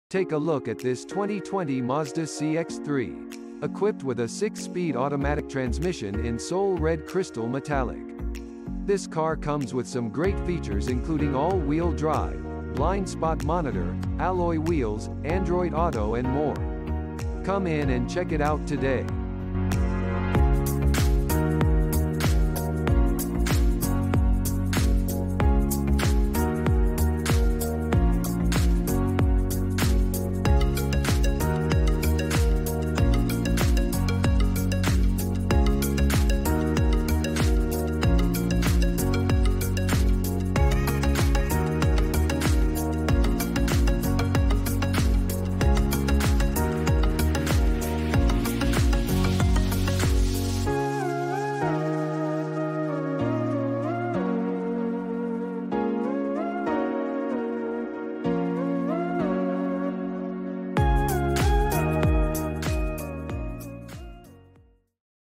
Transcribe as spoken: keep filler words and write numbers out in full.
Take a look at this twenty twenty Mazda C X three. Equipped with a six-speed automatic transmission in Soul Red Crystal Metallic. This car comes with some great features including all-wheel drive, blind spot monitor, alloy wheels, Android Auto and more. Come in and check it out today.